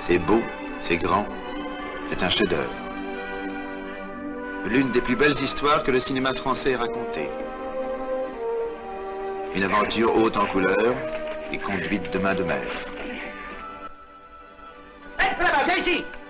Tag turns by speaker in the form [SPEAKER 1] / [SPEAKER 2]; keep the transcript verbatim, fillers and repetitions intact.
[SPEAKER 1] C'est beau, c'est grand, c'est un chef-d'œuvre. L'une des plus belles histoires que le cinéma français ait racontées. Une aventure haute en couleurs et conduite de main de maître.
[SPEAKER 2] Hé, là-bas, viens ici!